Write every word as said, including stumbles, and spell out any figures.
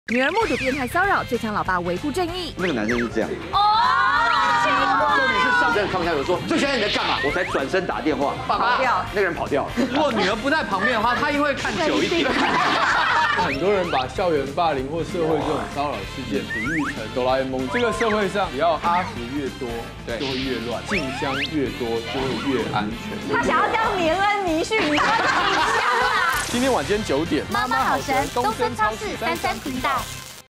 女儿目睹变态骚扰，最强老爸维护正义。 那个男生是这样。 哦，奇怪。 重点是上阵放下手说：“最现在你在干嘛？”我才转身打电话，爸爸，那个人跑掉了。 如果女儿不在旁边的话，他因为看久一点。很多人把校园霸凌或社会这种骚扰事件比喻成哆啦 A 梦。这个社会上，只要阿福越多，对，就会越乱；静香越多，就会越安全。 他想要当棉恩迷训，你说他很香啊！ 今天晚间九点， 妈妈好神，东森超市三三频道。